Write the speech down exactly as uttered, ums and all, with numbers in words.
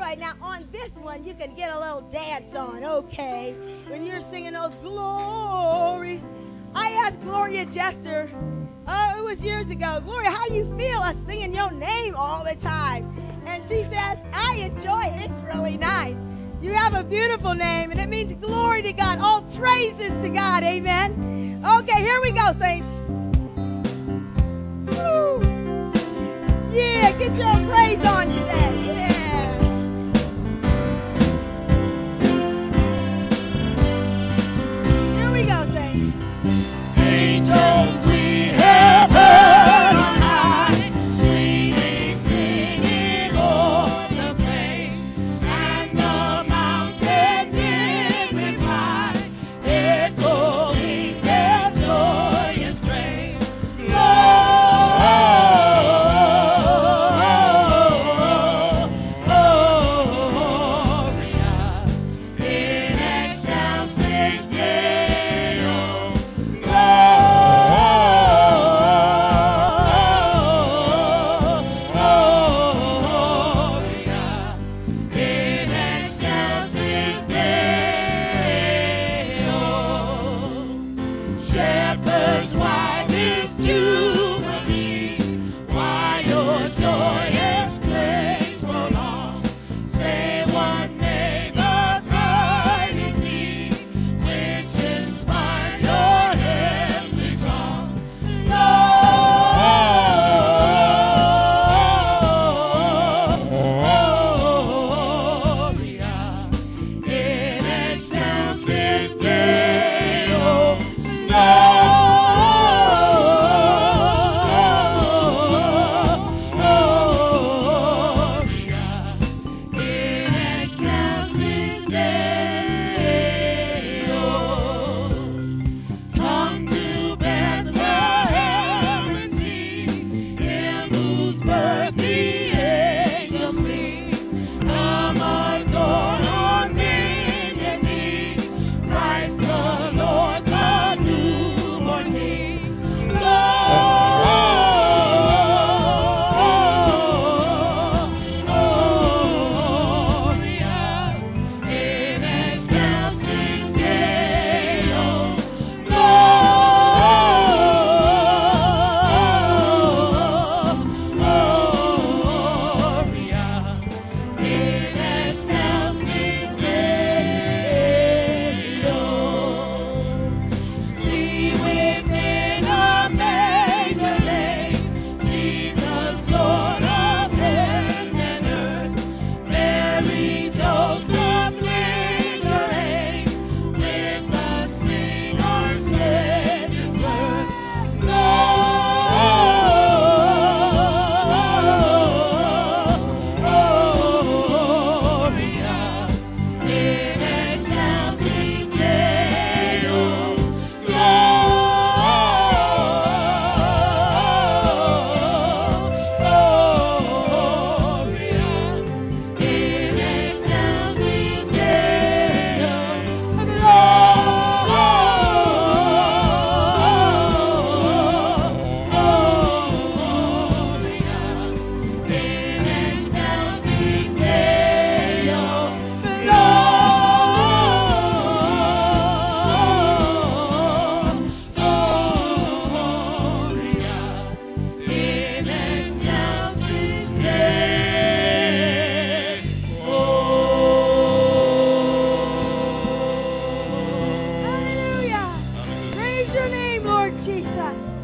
right, now on this one, you can get a little dance on, okay? When you're singing those glory. I asked Gloria Jester, oh, it was years ago, Gloria, how you feel us singing your name all the time? And she says, I enjoy it. It's really nice. You have a beautiful name, and it means glory to God. All praises to God. Amen. Okay, here we go, saints. Woo. Yeah, get your praise on today. Yeah. Here we go, saints. Angels we have heard on high, singing, singing o'er the plains, and the mountains in reply, echoing their joyous strain. Shepherds, why this jubilee? Why your joyous praise prolong? Say what may the tidings be, which inspired your heavenly song. Gloria in excelsis Deo. Hallelujah. Praise your name, Lord Jesus.